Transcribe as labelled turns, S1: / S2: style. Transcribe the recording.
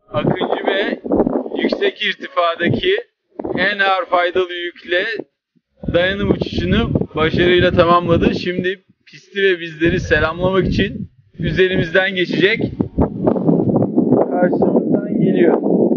S1: Akıncı ve yüksek irtifadaki en ağır faydalı yükle dayanım uçuşunu başarıyla tamamladı. Şimdi pisti ve bizleri selamlamak için üzerimizden geçecek. Karşımızdan geliyor.